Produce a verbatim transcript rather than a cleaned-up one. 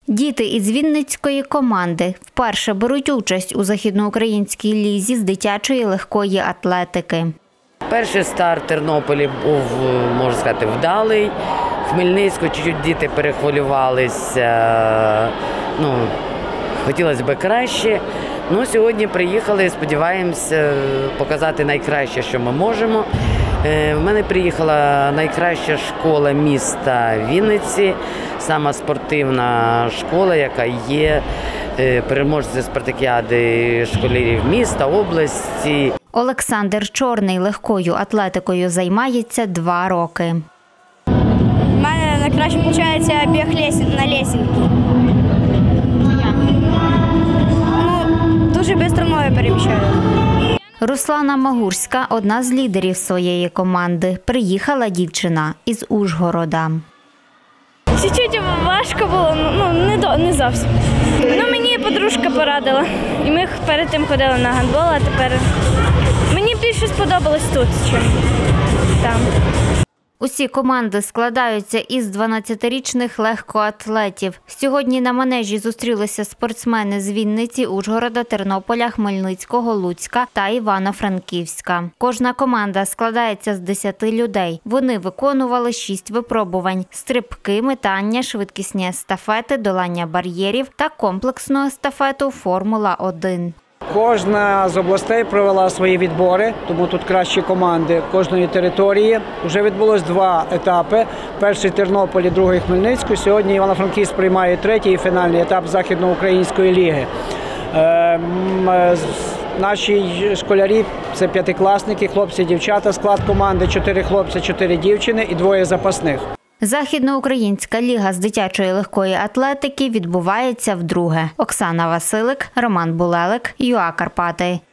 Діти із Вінницької команди вперше беруть участь у західноукраїнській лізі з дитячої легкої атлетики. Перший старт в Тернополі був, можна сказати, вдалий. В Хмельницьку чуть-чуть діти перехвилювалися, ну, хотілося б краще. Ну, сьогодні приїхали, сподіваємося показати найкраще, що ми можемо. В мене приїхала найкраща школа міста Вінниці, сама спортивна школа, яка є переможцем спартакіади школярів міста, області. Олександр Чорний легкою атлетикою займається два роки. У мене найкраще виходить біг на лесінці. Ну, дуже швидко ноги переміщаю. Руслана Магурська – одна з лідерів своєї команди. Приїхала дівчина із Ужгорода. Чуть-чуть важко було, ну не, до, не зовсім. Ну, мені подружка порадила. І ми перед тим ходили на гандбол, а тепер мені більше сподобалось тут, ніж там. Усі команди складаються із дванадцятирічних легкоатлетів. Сьогодні на манежі зустрілися спортсмени з Вінниці, Ужгорода, Тернополя, Хмельницького, Луцька та Івано-Франківська. Кожна команда складається з десяти людей. Вони виконували шість випробувань – стрибки, метання, швидкісні естафети, долання бар'єрів та комплексну естафету «Формула один». Кожна з областей провела свої відбори, тому тут кращі команди кожної території. Вже відбулось два етапи. Перший – Тернополі, другий – Хмельницьку. Сьогодні Івано-Франківськ приймає третій фінальний етап Західноукраїнської ліги. Е, наші школярі – це п'ятикласники, хлопці, дівчата. Склад команди – чотири хлопці, чотири дівчини і двоє запасних. Західноукраїнська ліга з дитячої легкої атлетики відбувається вдруге. Оксана Василик, Роман Булелик, ЮА Карпати.